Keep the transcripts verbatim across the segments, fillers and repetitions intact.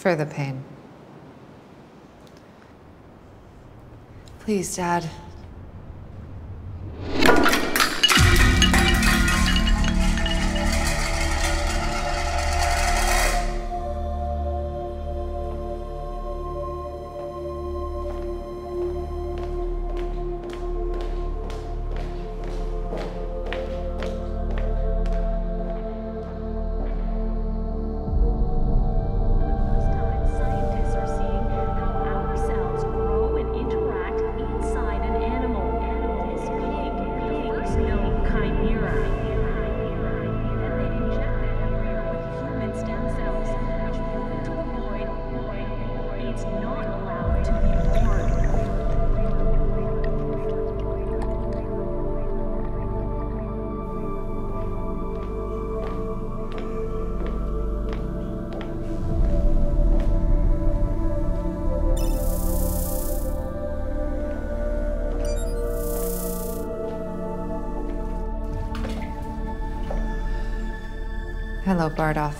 For the pain. Please, Dad. Hello, Bardolph.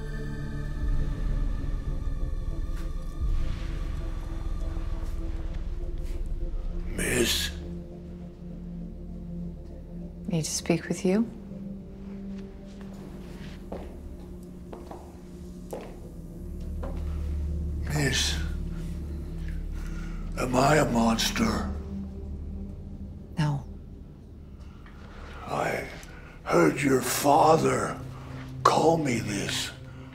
Miss? Need to speak with you? Miss, am I a monster? No. I heard your father call me this.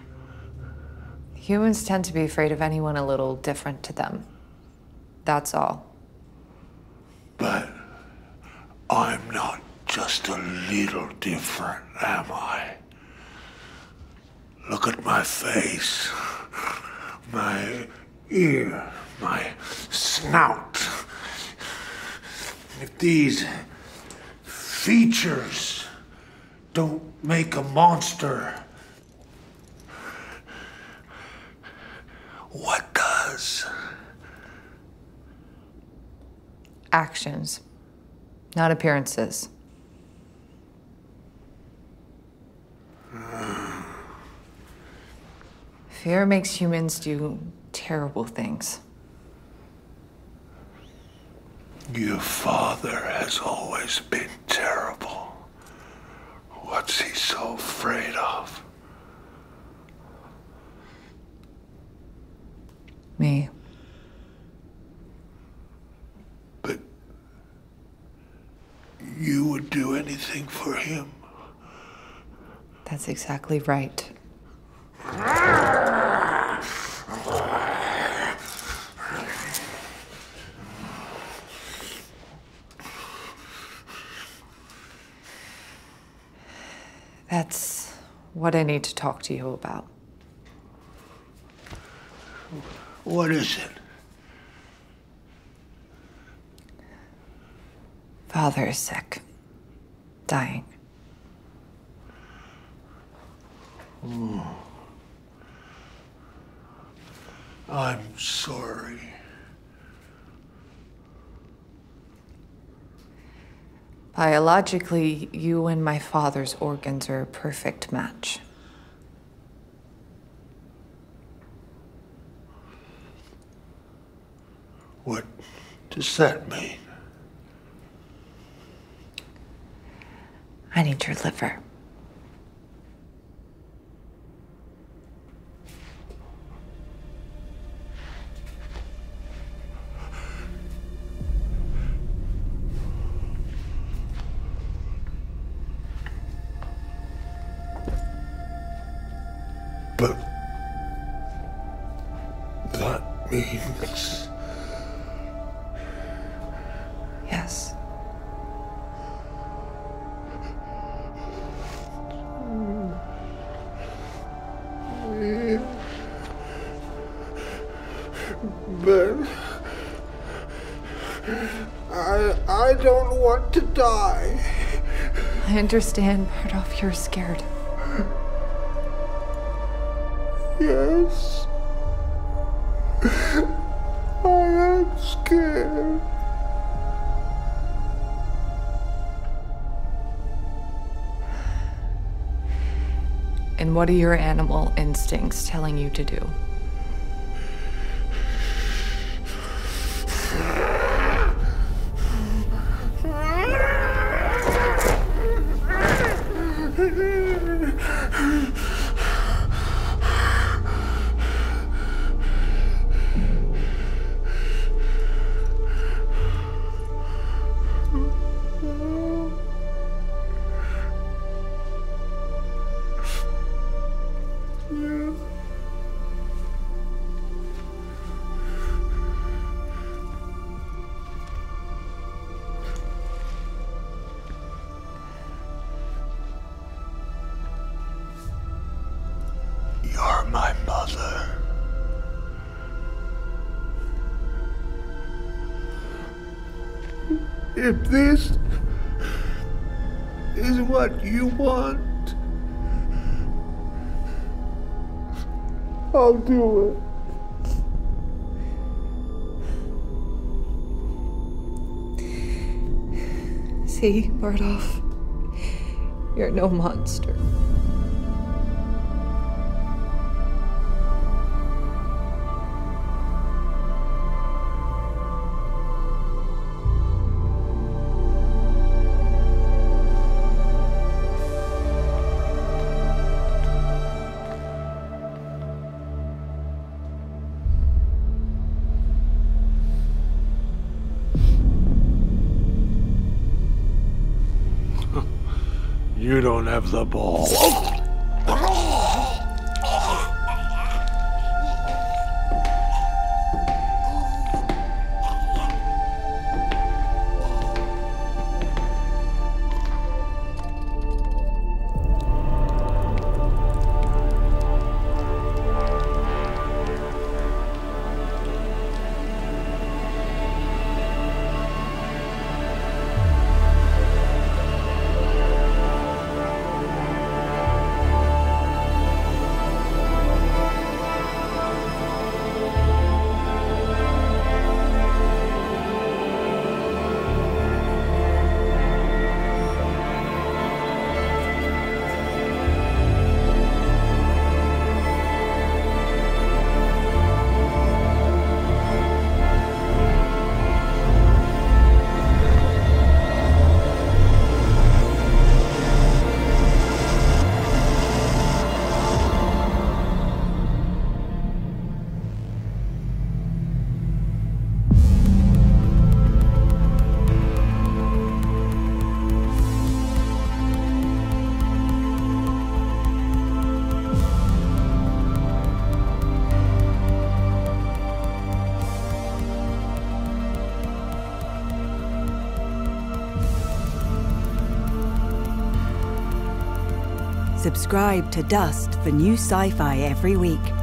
Humans tend to be afraid of anyone a little different to them. That's all. But I'm not just a little different, am I? Look at my face, my ear, my snout. If these features don't make a monster, what does? Actions, not appearances. Fear makes humans do terrible things. Your father has always been terrible. What's he so afraid of? Me. But you would do anything for him? That's exactly right. That's what I need to talk to you about. What is it? Father is sick. Dying. Oh. I'm sorry. Biologically, you and my father's organs are a perfect match. What does that mean? I need your liver. But that means... Yes. But I I don't want to die. I understand, Bardolph, you're scared. Yes. I am scared. And what are your animal instincts telling you to do? If this is what you want, I'll do it. See, Bardolph, you're no monster. You don't have the ball. Subscribe to Dust for new sci-fi every week.